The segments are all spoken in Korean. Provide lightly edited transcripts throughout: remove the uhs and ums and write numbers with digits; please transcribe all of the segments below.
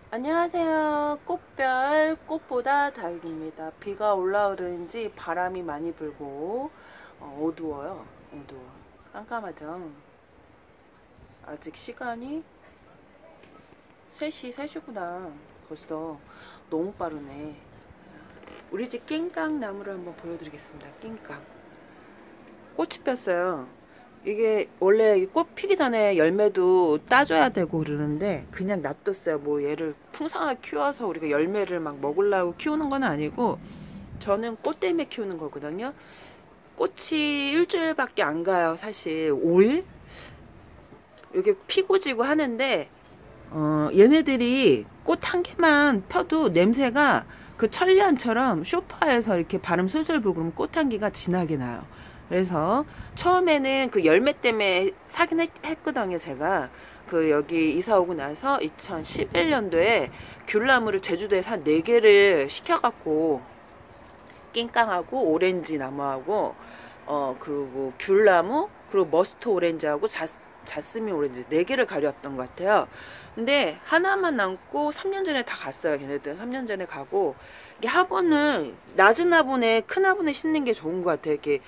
안녕하세요. 꽃별 꽃보다 다육입니다. 비가 올라오는지 바람이 많이 불고 어두워요. 어두워. 깜깜하죠. 아직 시간이 3시구나. 벌써 너무 빠르네. 우리 집 낑깡 나무를 한번 보여드리겠습니다. 낑깡. 꽃이 폈어요. 이게 원래 꽃 피기 전에 열매도 따줘야 되고 그러는데 그냥 놔뒀어요. 뭐 얘를 풍성하게 키워서 우리가 열매를 막 먹으려고 키우는 건 아니고 저는 꽃 때문에 키우는 거거든요. 꽃이 일주일밖에 안 가요. 사실 5일? 이게 피고 지고 하는데 얘네들이 꽃 한 개만 펴도 냄새가 그 천리안처럼 소파에서 이렇게 바람 솔솔 불고 그러면 꽃향기가 진하게 나요. 그래서 처음에는 그 열매 때문에 사긴 했거든요. 제가 그 여기 이사 오고 나서 2011년도에 귤나무를 제주도에서 한 4개를 시켜갖고 낑깡하고 오렌지 나무하고 그리고 귤나무 그리고 머스트 오렌지하고 자스민 오렌지 4개를 가져왔던 것 같아요. 근데 하나만 남고 3년 전에 다 갔어요. 걔네들 3년 전에 가고 이게 화분은 낮은 화분에 큰 화분에 심는 게 좋은 것 같아요. 이렇게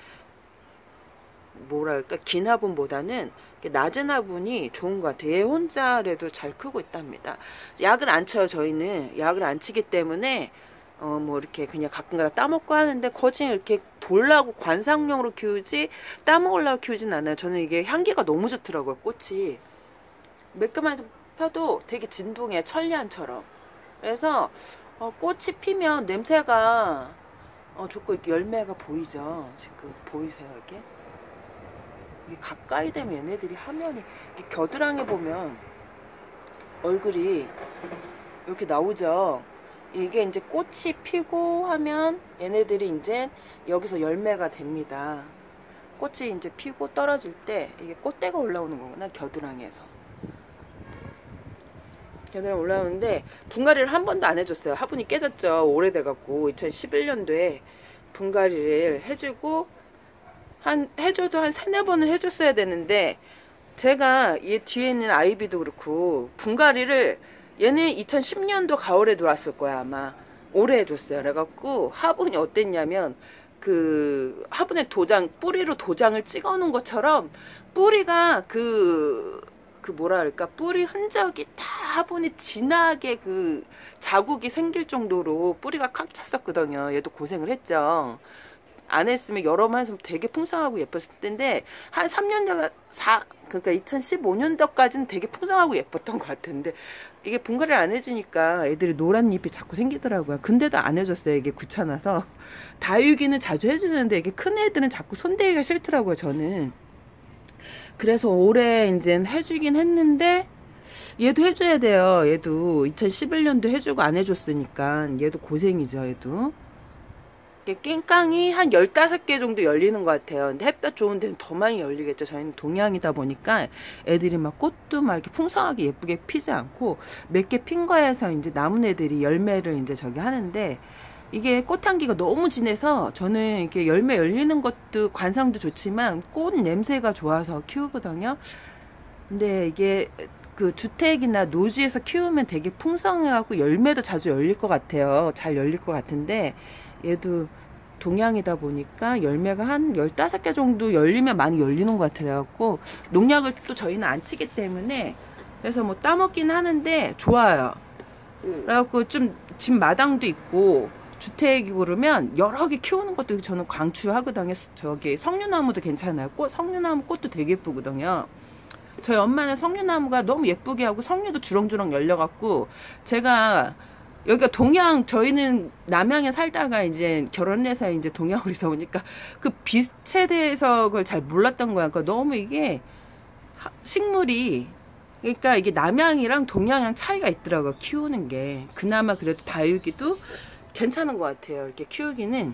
뭐랄까 긴 화분보다는 낮은 화분이 좋은 것 같아요. 얘 혼자라도 잘 크고 있답니다. 약을 안 쳐요. 저희는 약을 안 치기 때문에 뭐 이렇게 그냥 가끔가다 따먹고 하는데 거진 이렇게 보려고 관상용으로 키우지 따먹으려고 키우진 않아요. 저는 이게 향기가 너무 좋더라고요. 꽃이 매끈한 펴도 되게 진동해. 천리안처럼. 그래서 꽃이 피면 냄새가 좋고 이렇게 열매가 보이죠. 지금 보이세요 이게? 이게 가까이 되면 얘네들이 화면이 이렇게 겨드랑이 보면 얼굴이 이렇게 나오죠. 이게 이제 꽃이 피고 하면 얘네들이 이제 여기서 열매가 됩니다. 꽃이 이제 피고 떨어질 때 이게 꽃대가 올라오는 거구나. 겨드랑이에서 겨드랑이 올라오는데 분갈이를 한 번도 안 해줬어요. 화분이 깨졌죠. 오래돼갖고 2011년도에 분갈이를 해주고 해줘도 한 3-4번은 해줬어야 되는데 제가 얘 뒤에 있는 아이비도 그렇고 분갈이를 얘는 2010년도 가을에 들어왔을 거야. 아마 올해 해줬어요. 그래갖고 화분이 어땠냐면 그 화분에 뿌리로 도장을 찍어 놓은 것처럼 뿌리가 그 뭐라 그럴까 뿌리 흔적이 다 화분이 진하게 그 자국이 생길 정도로 뿌리가 꽉 찼었거든요. 얘도 고생을 했죠. 안 했으면 여러 번 했으면 되게 풍성하고 예뻤을 텐데 한 3년 전 그러니까 2015년도까지는 되게 풍성하고 예뻤던 것 같은데 이게 분갈이를 안 해주니까 애들이 노란 잎이 자꾸 생기더라고요. 근데도 안 해줬어요. 이게 귀찮아서. 다육이는 자주 해주는데 이게 큰 애들은 자꾸 손대기가 싫더라고요. 저는. 그래서 올해 이제 해주긴 했는데 얘도 해줘야 돼요. 얘도 2011년도 해주고 안 해줬으니까 얘도 고생이죠. 얘도. 낑깡이 한 15개 정도 열리는 것 같아요. 근데 햇볕 좋은 데는 더 많이 열리겠죠. 저희는 동양이다 보니까 애들이 막 꽃도 막 이렇게 풍성하게 예쁘게 피지 않고 몇 개 핀 거에서 이제 남은 애들이 열매를 이제 저기 하는데 이게 꽃향기가 너무 진해서 저는 이렇게 열매 열리는 것도 관상도 좋지만 꽃 냄새가 좋아서 키우거든요. 근데 이게 그 주택이나 노지에서 키우면 되게 풍성해갖고 열매도 자주 열릴 것 같아요. 잘 열릴 것 같은데 얘도 동양이다 보니까 열매가 한 15개 정도 열리면 많이 열리는 것 같아요. 농약을 또 저희는 안 치기 때문에 그래서 뭐 따먹긴 하는데 좋아요. 그래갖고 좀 집 마당도 있고 주택이고 그러면 여러 개 키우는 것도 저는 강추하거든요. 저기 석류나무도 괜찮아요. 석류나무 꽃도 되게 예쁘거든요. 저희 엄마는 석류나무가 너무 예쁘게 하고 석류도 주렁주렁 열려갖고 제가 여기가 동양, 저희는 남양에 살다가 이제 결혼해서 이제 동양으로 이사 오니까 그 빛에 대해서 그걸 잘 몰랐던 거야. 그러니까 너무 이게 식물이 그러니까 이게 남양이랑 동양이랑 차이가 있더라고요. 키우는 게. 그나마 그래도 다육이도 괜찮은 것 같아요. 이렇게 키우기는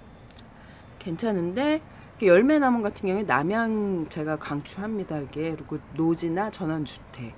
괜찮은데 열매나무 같은 경우에 남양 제가 강추합니다. 이게 그리고 노지나 전원주택.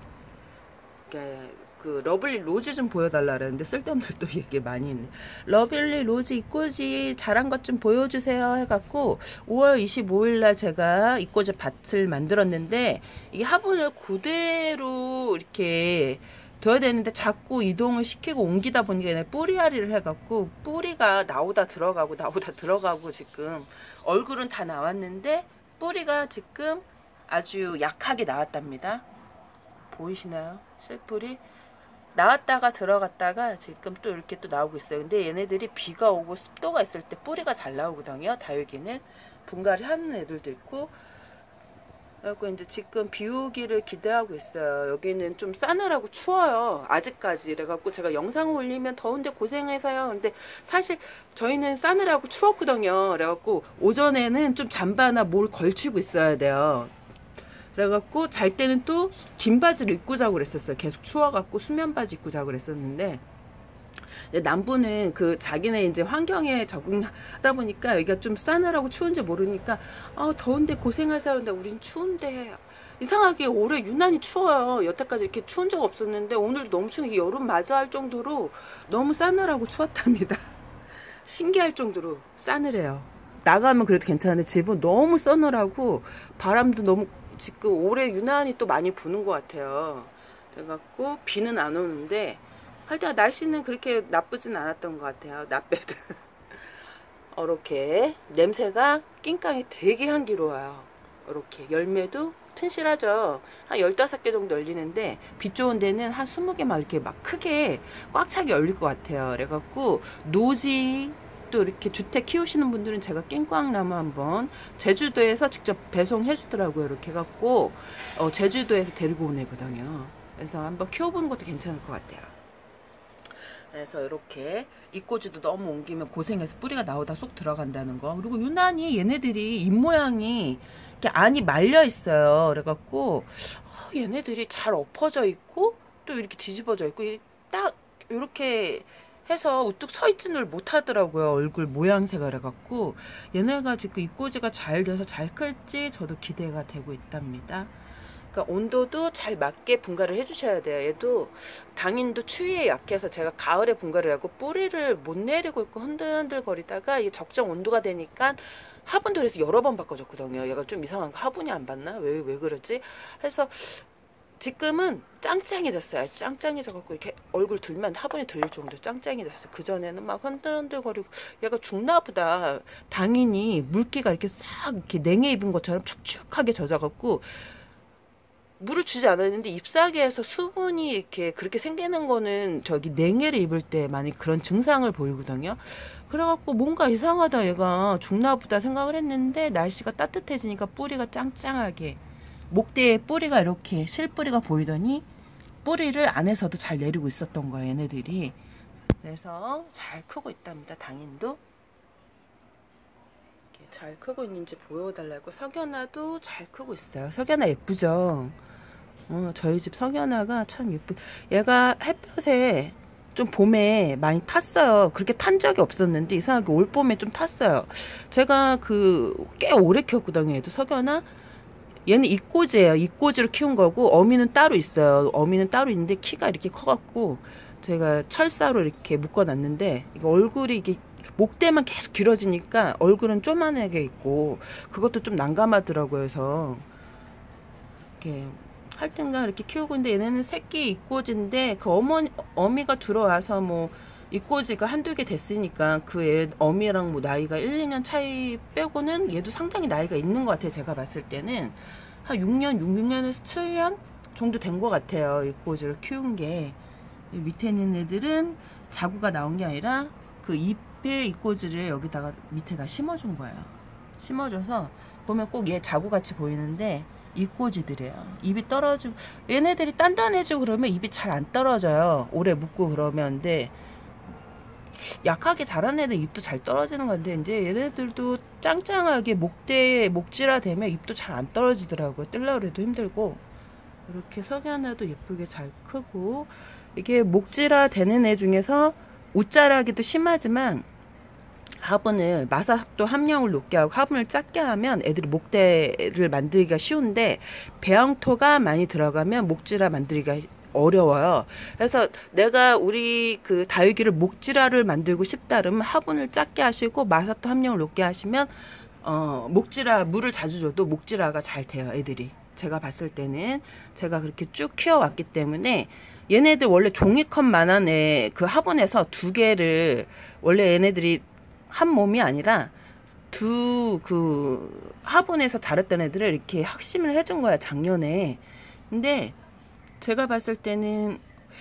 그 러블리 로즈 좀 보여달라 그랬는데 쓸데없는 또 얘기 많이 있네. 러블리 로즈 이꼬지 자란 것 좀 보여주세요 해갖고 5월 25일날 제가 이꼬지 밭을 만들었는데 이게 화분을 그대로 이렇게 둬야 되는데 자꾸 이동을 시키고 옮기다 보니까 얘네 뿌리알이를 해갖고 뿌리가 나오다 들어가고 지금 얼굴은 다 나왔는데 뿌리가 지금 아주 약하게 나왔답니다. 보이시나요? 실뿌리 나왔다가 들어갔다가 지금 또 이렇게 또 나오고 있어요. 근데 얘네들이 비가 오고 습도가 있을 때 뿌리가 잘 나오거든요. 다육이는 분갈이 하는 애들도 있고. 그래갖고 이제 지금 비 오기를 기대하고 있어요. 여기는 좀 싸늘하고 추워요. 아직까지. 그래갖고 제가 영상을 올리면 더운데 고생해서요. 근데 사실 저희는 싸늘하고 추웠거든요. 그래갖고 오전에는 좀 잠바나 뭘 걸치고 있어야 돼요. 그래갖고 잘 때는 또 긴 바지를 입고 자고 그랬었어요. 계속 추워갖고 수면 바지 입고 자고 그랬었는데 남부는 그 자기네 이제 환경에 적응하다 보니까 여기가 좀 싸늘하고 추운지 모르니까 더운데 고생하세요. 근데 우린 추운데 이상하게 올해 유난히 추워요. 여태까지 이렇게 추운 적 없었는데 오늘 너무 추운 게 여름 맞이할 정도로 너무 싸늘하고 추웠답니다. 신기할 정도로 싸늘해요. 나가면 그래도 괜찮은데 집은 너무 서늘하고 바람도 너무 지금 올해 유난히 또 많이 부는 것 같아요. 그래갖고 비는 안 오는데 하여튼 날씨는 그렇게 나쁘진 않았던 것 같아요. 나빼드. 이렇게 냄새가 낑깡이 되게 향기로워요. 이렇게 열매도 튼실하죠. 한 15개 정도 열리는데 빛 좋은 데는 한 20개 막 이렇게 막 크게 꽉 차게 열릴 것 같아요. 그래갖고 노지 또 이렇게 주택 키우시는 분들은 제가 깽꽝나무 한번 제주도에서 직접 배송해 주더라고요. 이렇게 해갖고 제주도에서 데리고 온 애거든요. 그래서 한번 키워보는 것도 괜찮을 것 같아요. 그래서 이렇게 잎꽂이도 너무 옮기면 고생해서 뿌리가 나오다 쏙 들어간다는 거. 그리고 유난히 얘네들이 잎모양이 이렇게 안이 말려 있어요. 그래갖고 얘네들이 잘 엎어져 있고 또 이렇게 뒤집어져 있고 딱 이렇게 해서 우뚝 서 있지를 못하더라고요. 얼굴 모양새가. 그래갖고 얘네가 지금 잎꽂이가 잘 돼서 잘 클지 저도 기대가 되고 있답니다. 그러니까 온도도 잘 맞게 분갈이를 해주셔야 돼요. 얘도 당인도 추위에 약해서 제가 가을에 분갈이를 하고 뿌리를 못 내리고 있고 흔들흔들 거리다가 이게 적정 온도가 되니까 화분도 그래서 여러 번 바꿔줬거든요. 얘가 좀 이상한 거 화분이 안 받나? 왜 그러지? 해서 지금은 짱짱해졌어요. 아주 짱짱해져갖고 이렇게 얼굴 들면 화분이 들릴 정도로 짱짱해졌어요. 그전에는 막 흔들흔들 거리고 얘가 죽나보다. 당인이 물기가 이렇게 싹 이렇게 냉해 입은 것처럼 축축하게 젖어갖고 물을 주지 않았는데 잎사귀에서 수분이 이렇게 그렇게 생기는 거는 저기 냉해를 입을 때 많이 그런 증상을 보이거든요. 그래갖고 뭔가 이상하다 얘가 죽나보다 생각을 했는데 날씨가 따뜻해지니까 뿌리가 짱짱하게 목대에 뿌리가 이렇게 실뿌리가 보이더니 뿌리를 안에서도 잘 내리고 있었던 거예요. 얘네들이. 그래서 잘 크고 있답니다. 당인도 이렇게 잘 크고 있는지 보여달라고. 석연화도 잘 크고 있어요. 석연화 예쁘죠? 저희 집 석연화가 참 예쁘. 얘가 햇볕에 좀 봄에 많이 탔어요. 그렇게 탄 적이 없었는데 이상하게 올 봄에 좀 탔어요. 제가 꽤 오래 키웠거든요. 얘도 석연화. 얘는 잎꽂이에요. 잎꽂이로 키운 거고 어미는 따로 있어요. 어미는 따로 있는데 키가 이렇게 커갖고 제가 철사로 이렇게 묶어놨는데 이거 얼굴이 이게 목대만 계속 길어지니까 얼굴은 쪼만하게 있고 그것도 좀 난감하더라고요. 그래서 이렇게 하여튼간 이렇게 키우고 있는데 얘네는 새끼 잎꽂이인데 그 어미가 들어와서 뭐 잎꽂이가 한두 개 됐으니까 그 애 어미랑 뭐 나이가 1, 2년 차이 빼고는 얘도 상당히 나이가 있는 것 같아요. 제가 봤을 때는 한 6년에서 7년 정도 된 것 같아요. 잎꽂이를 키운 게. 밑에 있는 애들은 자구가 나온 게 아니라 그 잎에 잎꽂이를 여기다가 밑에다 심어준 거예요. 심어줘서 보면 꼭 얘 자구같이 보이는데 잎꽂이들이에요. 잎이 떨어지고 얘네들이 단단해지고 그러면 잎이 잘 안 떨어져요. 오래 묵고 그러면. 근데 약하게 자란 애들 잎도 잘 떨어지는 건데 이제 얘네들도 짱짱하게 목질화 되면 잎도 잘 안 떨어지더라고요. 뜰려고 해도 힘들고. 이렇게 석연화도 예쁘게 잘 크고 이게 목질화 되는 애 중에서 웃자라기도 심하지만 화분을 마사도 함량을 높게 하고 화분을 작게 하면 애들이 목대를 만들기가 쉬운데 배양토가 많이 들어가면 목질화 만들기가 어려워요. 그래서 내가 우리 그 다육이를 목질화를 만들고 싶다 그러면 화분을 작게 하시고 마사토 함량을 높게 하시면 목질화 물을 자주 줘도 목질화가 잘 돼요. 애들이 제가 봤을 때는 제가 그렇게 쭉 키워왔기 때문에 얘네들 원래 종이컵만한 애 그 화분에서 2개를 원래 얘네들이 한 몸이 아니라 그 화분에서 자랐던 애들을 이렇게 학심을 해준 거야, 작년에. 근데 제가 봤을 때는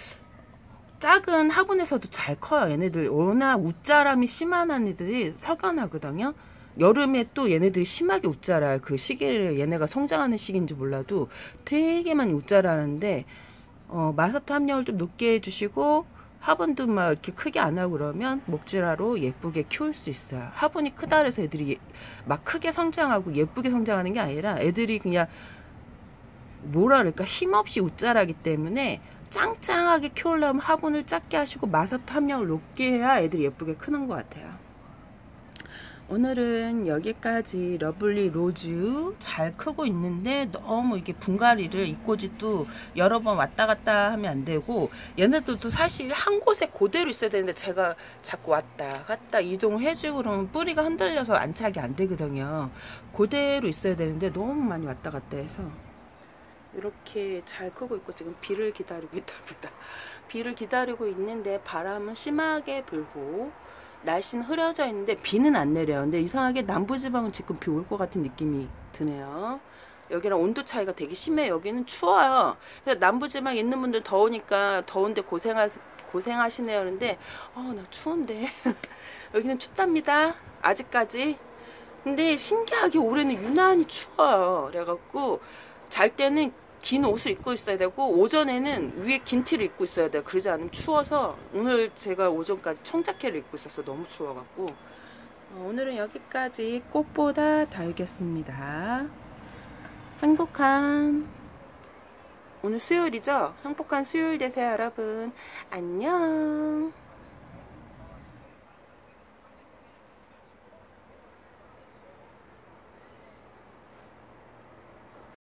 작은 화분에서도 잘 커요. 얘네들 워낙 웃자람이 심한 애들이 석연하거든요. 여름에 또 얘네들이 심하게 웃자라요. 그 시기를 얘네가 성장하는 시기인지 몰라도 되게 많이 웃자라는데 마사토 함량을 좀 높게 해주시고 화분도 막 이렇게 크게 안 하고 그러면 목질화로 예쁘게 키울 수 있어요. 화분이 크다 그래서 애들이 막 크게 성장하고 예쁘게 성장하는 게 아니라 애들이 그냥 뭐라 그럴까 힘없이 웃자라기 때문에 짱짱하게 키우려면 화분을 작게 하시고 마사토 함량을 높게 해야 애들이 예쁘게 크는 것 같아요. 오늘은 여기까지 러블리 로즈 잘 크고 있는데 너무 이게 분갈이를 이 꼬지도 여러 번 왔다 갔다 하면 안 되고 얘네들도 사실 한 곳에 그대로 있어야 되는데 제가 자꾸 왔다 갔다 이동해주고 그러면 뿌리가 흔들려서 안착이 안 되거든요. 그대로 있어야 되는데 너무 많이 왔다 갔다 해서 이렇게 잘 크고 있고 지금 비를 기다리고 있답니다. 비를 기다리고 있는데 바람은 심하게 불고 날씨는 흐려져 있는데 비는 안 내려요. 근데 이상하게 남부지방은 지금 비 올 것 같은 느낌이 드네요. 여기랑 온도 차이가 되게 심해요. 여기는 추워요. 그래서 남부지방 있는 분들 더우니까 더운데 고생하시네요. 그런데 나 추운데 여기는 춥답니다. 아직까지. 근데 신기하게 올해는 유난히 추워요. 그래갖고 잘 때는 긴 옷을 입고 있어야 되고 오전에는 위에 긴 티를 입고 있어야 돼요. 그러지 않으면 추워서 오늘 제가 오전까지 청자켓을 입고 있었어. 너무 추워갖고 오늘은 여기까지 꽃보다 달겠습니다. 행복한 오늘 수요일이죠? 행복한 수요일 되세요 여러분. 안녕.